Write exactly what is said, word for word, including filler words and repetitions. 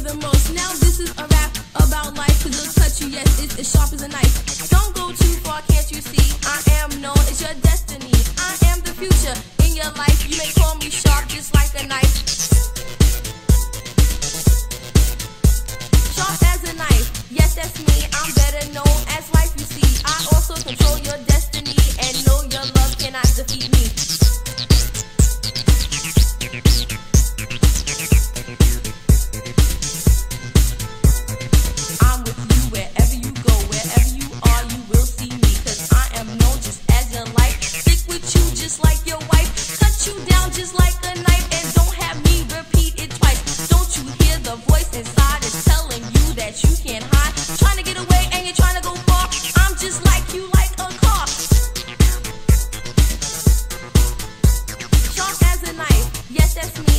the most. Now this is a rap about life, cause it'll touch you, yes, it's as sharp as a knife. Don't go too far, can't you see? I am known, it's your destiny. I am the future in your life. You may call me sharp, just like a knife. Sharp as a knife, yes, that's me. I'm better known as life, you see. I also control your destiny, and know your love cannot defeat me. I'm with you wherever you go, wherever you are, you will see me. Cause I am known just as your life. Stick with you just like your wife. Cut you down just like a knife, and don't have me repeat it twice. Don't you hear the voice inside is telling you that you can't hide? Trying to get away and you're trying to go far. I'm just like you, like a car. Sharp as a knife, yes, that's me.